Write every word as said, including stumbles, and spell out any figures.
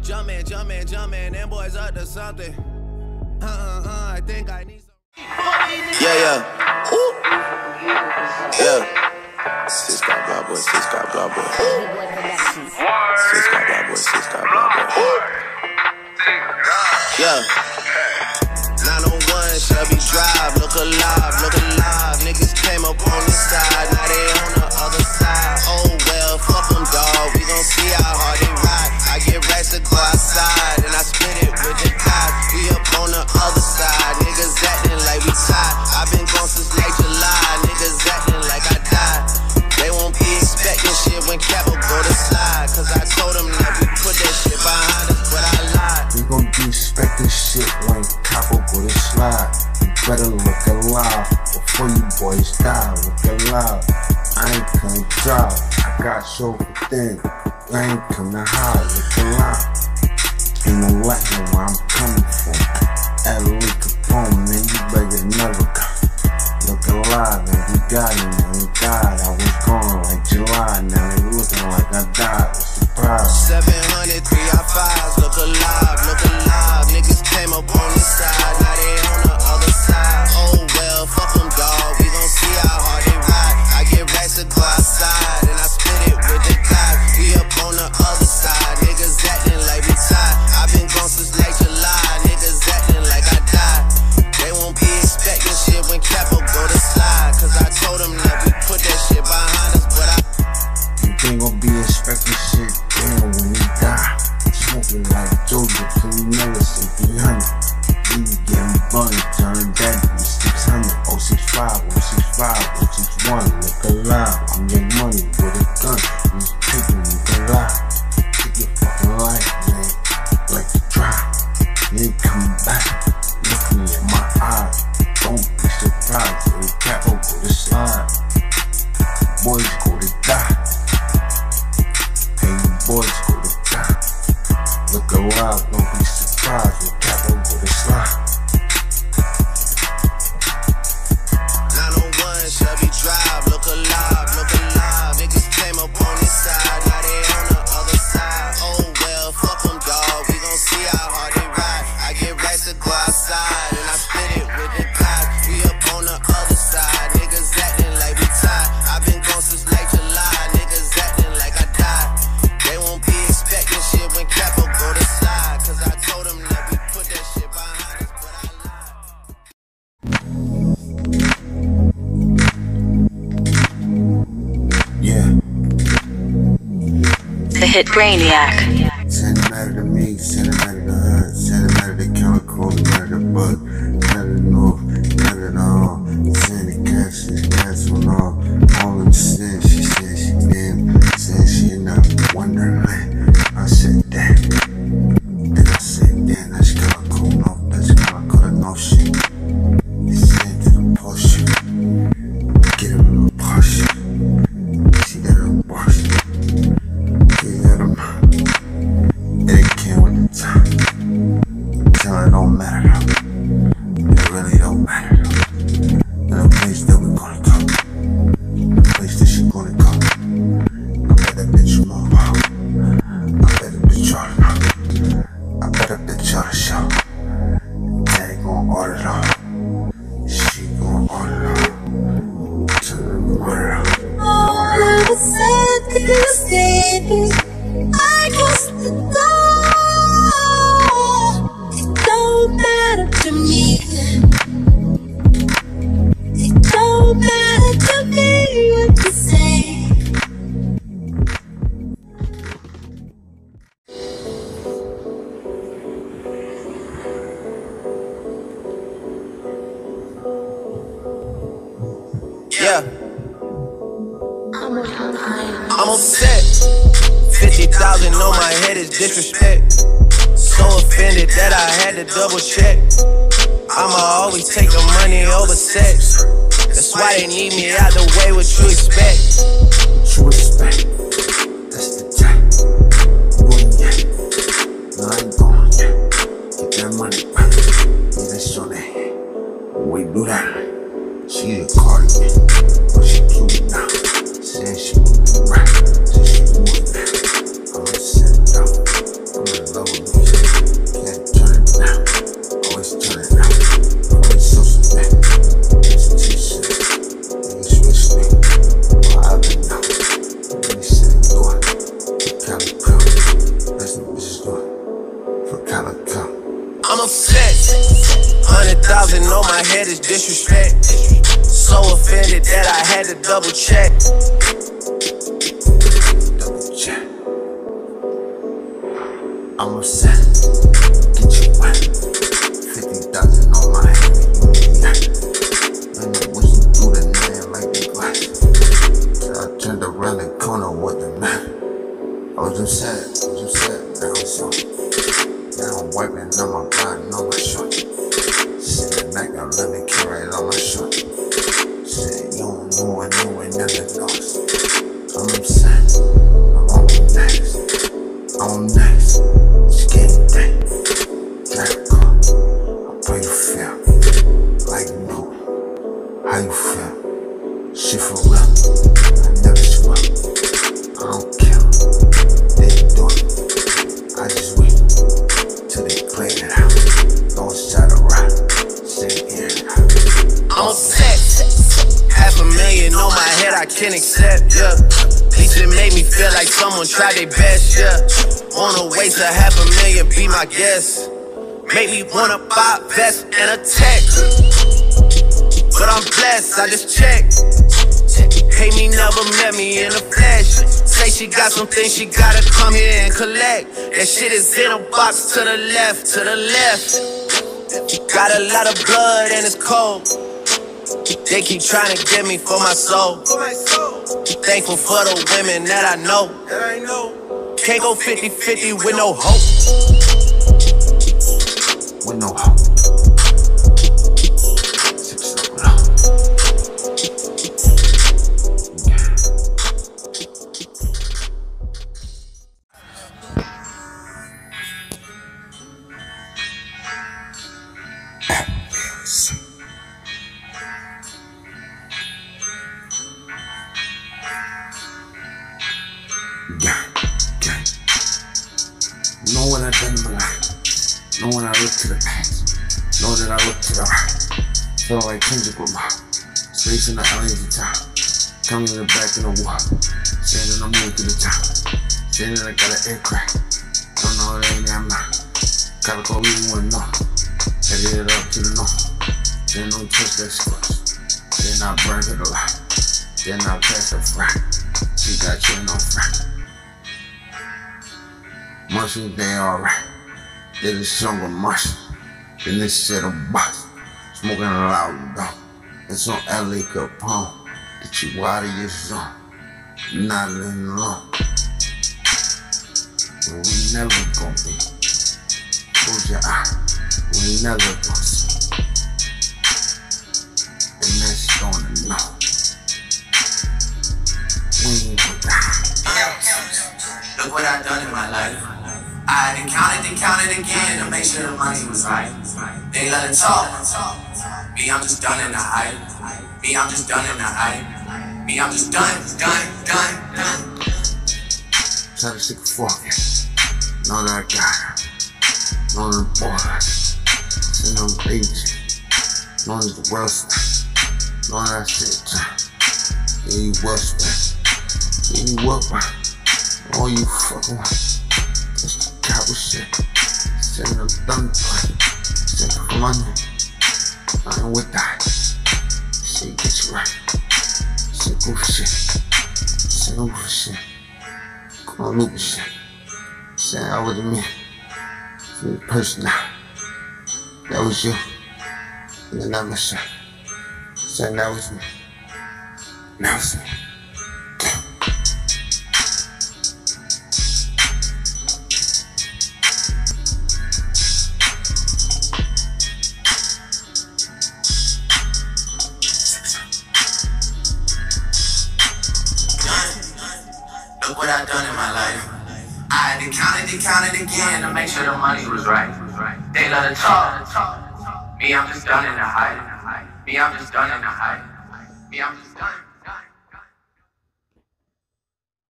Jumpin', jumpin', jumpin', them boys up to something. Uh, uh, uh, I think I need some. Yeah, yeah. Ooh. Yeah. Six got blah boy, six got blah boy. Six got blah boy, six got blah boy. Yeah. nine oh one Shelby Drive, look alive, look alive. Niggas came up on the side, now they on the other side. Oh well, fuck them, dawg. We gon' see how hard they ride. I get racks to go outside, and I spit it with the cops. We up on the other side, niggas acting like we tied. I've been gone since late July, niggas acting like I died. They won't be expecting shit when Capo go to slide, cause I told them that we put that shit behind us, but I lied. We gon' be expecting shit when Capo go to slide. You better look alive before you boys die. Look alive, I ain't come drive. I got show for thin, I ain't come to hide. Look alive, ain't no lacking where I'm coming from. At Lee Capone, man, you better never come. Look alive, and we got it, man, we died. I was gone like July, now they looking like I died. Surprise. seven hundred, three I fives, look alive, look alive. Niggas came up on the side, now they on the other side. Oh well, fuck them, dawg. We gon' see how hard they ride. I get racks to go outside, and I spit it with the cops. We up on the other side, niggas acting like we tied. I've been gone since late July, niggas acting like I died. They won't be expecting shit when Capo go to slide, cause I told them that we put that shit behind us, but I You ain't gon' be expecting shit damn when you die. Smoking like Jojo, so you never say three hundred. You be getting burned, turn that to six hundred. Oh six five, oh six five, oh six one. Look alive, I'm your money with a gun. You taking me alive. Take your fucking life, man. Like you try. You ain't coming back. Look me in my eyes. Don't be surprised if Capo go to slide. Boys go to die. Hey, you boys go to die. Look alive, don't be surprised when Capo go to slide. nine oh one Shelby Drive, look alive, look alive. Niggas came up on this side, now they on the other side. Oh well, fuck them, dawg. We gon' see how hard they ride. I get racks to go outside, and I spit it with the cops. We up on the other side, niggas acting like we tied. I've been gone since late July, niggas acting like I died. They won't be expecting shit when Capo go to slide, cause I told them that we put that shit behind us, but I lied. Yeah. The Hit Brainiac. Send it matter to me, send it matter to her, send it matter to chemical, matter to bug, matter to north, matter to all. Send it cash, it's cash on all. All in the sin, she said she been, said she in a wonderland. I said damn, then I said damn, that's chemical, no, that's chemical, no shit. They said to the potion, get him in the potion. See that little potion, get that him. It came with the time. Tell it don't matter though. It really don't matter though. In the place that we gonna go, the place that she gonna go. I bet that bitch move out. I bet that bitch all know. I bet that bitch all the show. Daddy gon' order it all. She gon' order it all. To the murder. All of a sudden, I close the door. It don't matter to me. It don't matter to me what you say. Yeah. I'm upset. fifty thousand on my head is disrespect. So offended that I had to double check. I'ma always take the money over sex. That's why they need me out the way. What you expect? True respect. That's the time. Boy, yeah. No, I ain't going yet. Get that money back. Yeah, that's on that. We do that. She a cardigan, but she cute now. Said she would be right, said she would now. I'm gonna send it out. I'm in love with What's the bitches doing? For Calico. I'm upset. Hundred thousand on my head is disrespect. So offended that I had to double check. Double check. I'm upset. Get you wet. Fifty thousand on my head. And I wish you through the nail like the glass. Till I turned around the corner with the man. I was upset. I was upset. Now I'm sorry. Now I'm wiping on my body, on my short. Sitting back, I'm living carry on my short. Said, you don't know, I know, I never lost. I'm upset. I'm on next. I'm next. Just getting dead. Drive a car. I pray you feel. Like you know. How you feel? Shit for real. I never swear. I don't care. They do it. I just wait. Till they clear it out. Don't try to rock. Stay here. I'm upset. Half a million on my head I can't accept, yeah. At least it made me feel like someone tried their best, yeah. Wanna waste a half a million, be my guest. Make me wanna buy a vest and a tech. But I'm blessed, I just checked. Hate me, never met me in the flesh. Say she got some things she gotta come here and collect. That shit is in a box to the left, to the left. Got a lot of blood and it's cold. They keep trying to get me for my soul. Thankful for the women that I know. Can't go fifty fifty with no hope. With no hope. Yeah, yeah. Know what I've done in my life. Know when I look to the past. Know that I look to the right. Feel like Kendrick with my space in the alleys of time. Coming in the back in the wall. Saying that I'm moving to the top. Saying that I got an aircraft. Don't know it ain't I'm not. Gotta go really wanna know. Headed it up to the north. Then don't touch that squash. Then I burn it alive. Then I pass the fry. She got you on fry. Mushrooms, they alright. They the stronger mushroom. Then this shit a box. Smoking a loud dog. It's on L A Capone. Get you out of your zone. Not living alone. And we never gon' be. Close your eye. We never gon' see. And that's gonna know. We ain't gon' die. Look what I done in my life. I done counted and counted again to make sure the money was right. They let it talk. Me, I'm just done in the hype. Me, I'm just done in the hype. Me, I'm just done, done, done, done. Try to stick a fork in. Know that I got her. Know the boys. Send them babies. Know it's the world spent. Know that I said time. Yeah, you well spent. Yeah, you well spent. All you fucking want. That's the cowboy shit. Send them thunder play. Send them for money. I ain't with that. Shit get you right. Shit goofy shit. Shit goofy shit. Come on, loopy shit. Shit that wasn't me. You're the person now. That was you. And then that was shit. Shit that was me. Now it's me. Look what I done in my life. I done counted and counted again to make sure the money was right. They let it talk. Me, I'm just done in the hype. Me, I'm just done in the hype. Me, I'm just done.